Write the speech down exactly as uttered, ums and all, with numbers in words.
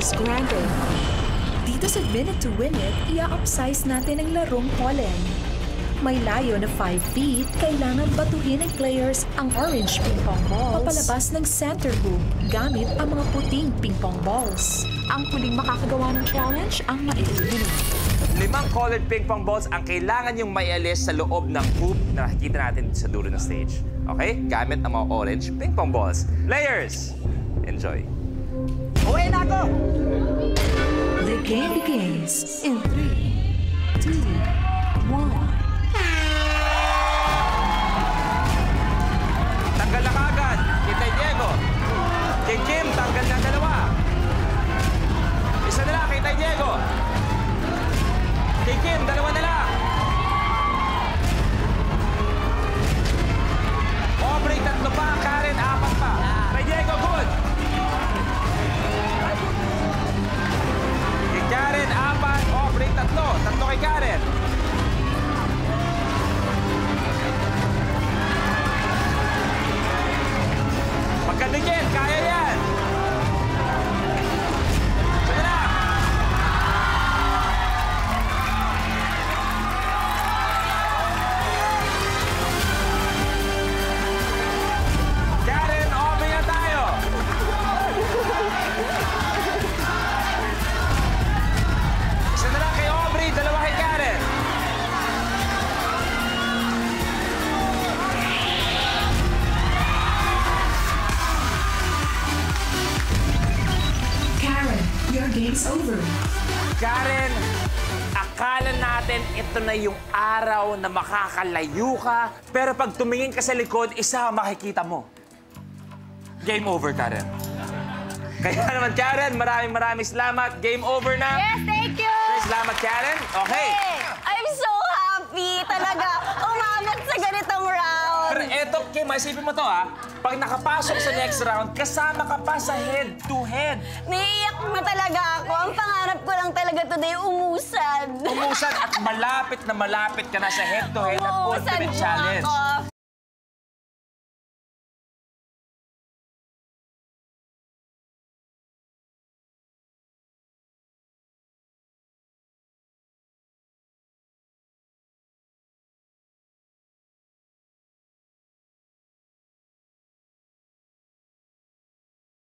wishes granted. Dito sa Minute to Win It, i-upsize natin ang larong pollen. May layo na five feet, kailangan batuhin ng players ang orange ping-pong balls papalabas ng center hoop gamit ang mga puting ping-pong balls. Ang huling makakagawa ng challenge ang ma-eliminate. Limang colored ping-pong balls ang kailangan yung maialis sa loob ng hoop na nakikita natin sa dulo ng stage. Okay? Gamit ang mga orange ping-pong balls. Players, enjoy. Uwi na ako! The game begins in three, two, one. Tanggal na kagad. Kitay Diego. Kay Kim, tanggal na dalawa. Isa na lang, Kitay Diego. Kay Kim, dalawa na lang. Aubrey, tatlo pa. Karen, apat pa. Kay Diego, good. Kay Karen, apat. Aubrey, tatlo. Tatlo kay Karen. Magkadikit, kaya yan. Sige na. Karen, open na tayo. Isa na lang kay Aubrey, dalawa kay Karen. Karen, your game's over. Karen, akala natin ito na yung araw na makakalayo ka, pero pag tumingin ka sa likod, isa ang makikita mo. Game over, Karen. Kaya naman, Karen, maraming maraming salamat. Game over na. Yes, thank you! Salamat, Karen. Okay. Hey, I'm so happy talaga. Umabot sa ganitong round. Pero eto, Kim, isipin mo to, ha? Pag nakapasok sa next round, kasama ka pa sa head-to-head. Naiiyak na talaga ako. Ang pangarap ko lang talaga today, umusad. Umusan at malapit na malapit ka na sa head-to-head at Umusad ultimate mo challenge. ako.